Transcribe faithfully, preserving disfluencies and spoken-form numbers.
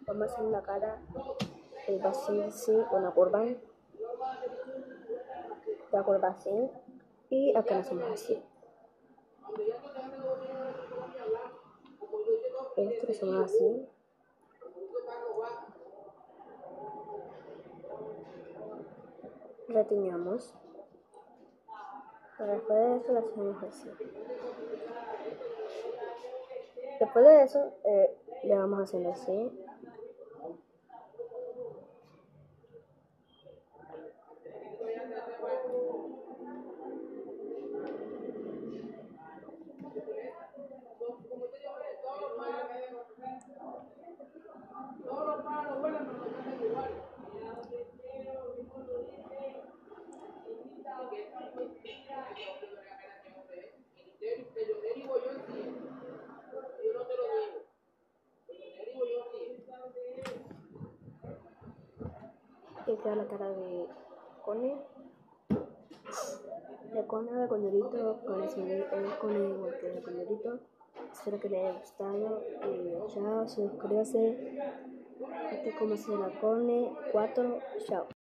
Vamos a hacer la cara, el vacío así, una curva, la curva así, y acá lo hacemos así. Esto lo hacemos así. Retiñamos. Después de eso lo hacemos así. Después de eso eh, le vamos haciendo así. Y queda la cara de Cone, de Cone de Condorito, con el Cone igual que de Condorito. Espero que les haya gustado y chao, suscríbase. Este es como se la Cone cuatro, chao.